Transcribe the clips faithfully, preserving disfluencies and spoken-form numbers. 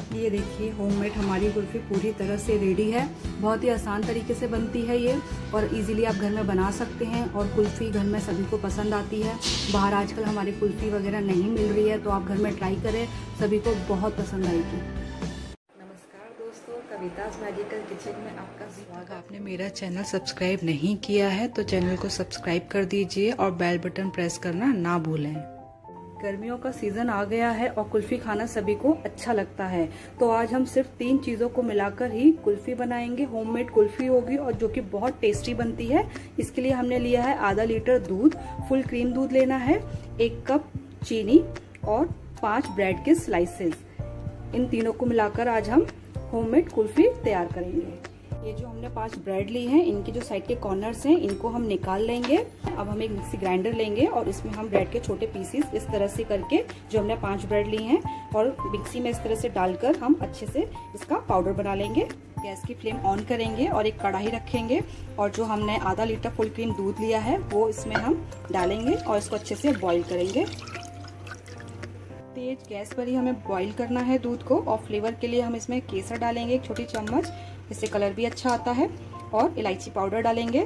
ये देखिए होममेड हमारी कुल्फ़ी पूरी तरह से रेडी है। बहुत ही आसान तरीके से बनती है ये और इजीली आप घर में बना सकते हैं और कुल्फ़ी घर में सभी को पसंद आती है। बाहर आजकल हमारी कुल्फ़ी वगैरह नहीं मिल रही है, तो आप घर में ट्राई करें, सभी को बहुत पसंद आएगी। नमस्कार दोस्तों, कविताज मैजिकल किचन में आपका स्वागत। आपने मेरा चैनल सब्सक्राइब नहीं किया है तो चैनल को सब्सक्राइब कर दीजिए और बेल बटन प्रेस करना ना भूलें। गर्मियों का सीजन आ गया है और कुल्फी खाना सभी को अच्छा लगता है, तो आज हम सिर्फ तीन चीजों को मिलाकर ही कुल्फी बनाएंगे। होममेड कुल्फी होगी और जो कि बहुत टेस्टी बनती है। इसके लिए हमने लिया है आधा लीटर दूध, फुल क्रीम दूध लेना है, एक कप चीनी और पांच ब्रेड के स्लाइसेस। इन तीनों को मिलाकर आज हम होममेड कुल्फी तैयार करेंगे। ये जो हमने पांच ब्रेड ली हैं, इनके जो साइड के कॉर्नर्स हैं इनको हम निकाल लेंगे। अब हम एक मिक्सी ग्राइंडर लेंगे और इसमें हम ब्रेड के छोटे पीसेस इस तरह से करके, जो हमने पांच ब्रेड ली हैं, और मिक्सी में इस तरह से डालकर हम अच्छे से इसका पाउडर बना लेंगे। गैस की फ्लेम ऑन करेंगे और एक कढ़ाई रखेंगे और जो हमने आधा लीटर फुल क्रीम दूध लिया है वो इसमें हम डालेंगे और इसको अच्छे से बॉईल करेंगे। तेज गैस पर ही हमें बॉईल करना है दूध को। और फ्लेवर के लिए हम इसमें केसर डालेंगे एक छोटी चम्मच, इससे कलर भी अच्छा आता है, और इलायची पाउडर डालेंगे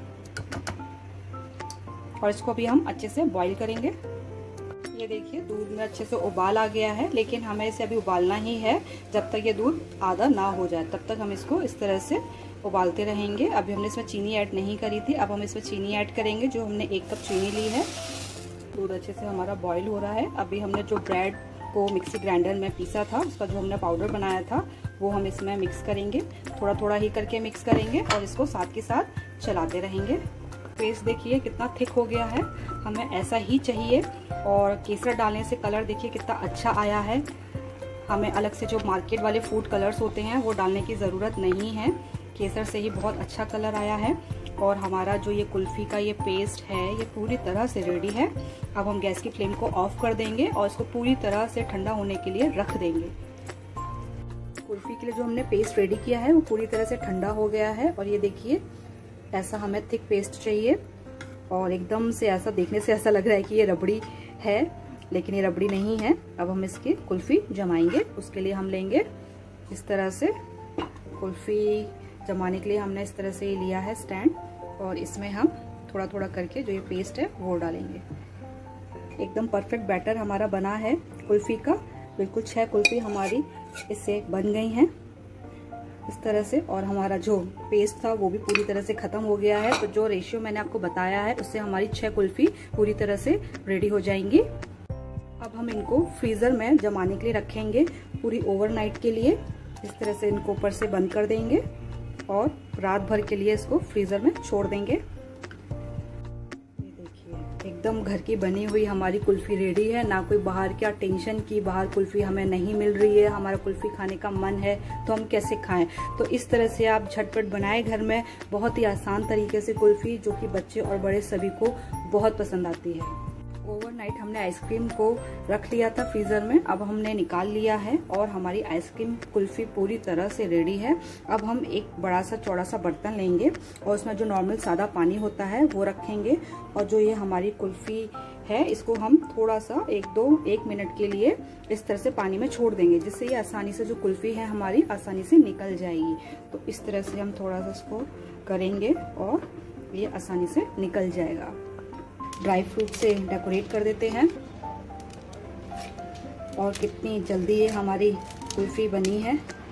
और इसको भी हम अच्छे से बॉईल करेंगे। ये देखिए दूध में अच्छे से उबाल आ गया है, लेकिन हमें इसे अभी उबालना ही है। जब तक ये दूध आधा ना हो जाए तब तक हम इसको इस तरह से उबालते रहेंगे। अभी हमने इसमें चीनी ऐड नहीं करी थी, अब हम इसमें चीनी ऐड करेंगे। जो हमने एक कप चीनी ली है। दूध अच्छे से हमारा बॉईल हो रहा है। अभी हमने जो ब्रेड को मिक्सी ग्राइंडर में पीसा था, उसका जो हमने पाउडर बनाया था, वो हम इसमें मिक्स करेंगे। थोड़ा थोड़ा ही करके मिक्स करेंगे और इसको साथ के साथ चलाते रहेंगे। पेस्ट देखिए कितना थिक हो गया है, हमें ऐसा ही चाहिए। और केसर डालने से कलर देखिए कितना अच्छा आया है। हमें अलग से जो मार्केट वाले फूड कलर्स होते हैं वो डालने की ज़रूरत नहीं है। केसर से ही बहुत अच्छा कलर आया है। और हमारा जो ये कुल्फ़ी का ये पेस्ट है ये पूरी तरह से रेडी है। अब हम गैस की फ्लेम को ऑफ कर देंगे और इसको पूरी तरह से ठंडा होने के लिए रख देंगे। कुल्फ़ी के लिए जो हमने पेस्ट रेडी किया है वो पूरी तरह से ठंडा हो गया है। और ये देखिए ऐसा हमें थिक पेस्ट चाहिए और एकदम से ऐसा देखने से ऐसा लग रहा है कि ये रबड़ी है, लेकिन ये रबड़ी नहीं है। अब हम इसकी कुल्फ़ी जमाएंगे। उसके लिए हम लेंगे इस तरह से कुल्फ़ी जमाने के लिए हमने इस तरह से लिया है स्टैंड, और इसमें हम थोड़ा थोड़ा करके जो ये पेस्ट है वो डालेंगे। एकदम परफेक्ट बैटर हमारा बना है कुल्फ़ी का। बिल्कुल छह कुल्फ़ी हमारी इससे बन गई हैं इस तरह से। और हमारा जो पेस्ट था वो भी पूरी तरह से खत्म हो गया है। तो जो रेशियो मैंने आपको बताया है उससे हमारी छह कुल्फ़ी पूरी तरह से रेडी हो जाएंगी। अब हम इनको फ्रीजर में जमाने के लिए रखेंगे पूरी ओवरनाइट के लिए। इस तरह से इनको ऊपर से बंद कर देंगे और रात भर के लिए इसको फ्रीजर में छोड़ देंगे। ये देखिए एकदम घर की बनी हुई हमारी कुल्फ़ी रेडी है। ना कोई बाहर क्या टेंशन की बाहर कुल्फ़ी हमें नहीं मिल रही है, हमारा कुल्फ़ी खाने का मन है तो हम कैसे खाएं। तो इस तरह से आप झटपट बनाए घर में, बहुत ही आसान तरीके से कुल्फ़ी, जो कि बच्चे और बड़े सभी को बहुत पसंद आती है। ओवरनाइट हमने आइसक्रीम को रख लिया था फ्रीजर में, अब हमने निकाल लिया है और हमारी आइसक्रीम कुल्फ़ी पूरी तरह से रेडी है। अब हम एक बड़ा सा चौड़ा सा बर्तन लेंगे और उसमें जो नॉर्मल सादा पानी होता है वो रखेंगे। और जो ये हमारी कुल्फ़ी है इसको हम थोड़ा सा एक दो एक मिनट के लिए इस तरह से पानी में छोड़ देंगे, जिससे ये आसानी से जो कुल्फ़ी है हमारी आसानी से निकल जाएगी। तो इस तरह से हम थोड़ा सा इसको करेंगे और ये आसानी से निकल जाएगा। ड्राई फ्रूट से डेकोरेट कर देते हैं। और कितनी जल्दी ये हमारी कुल्फ़ी बनी है।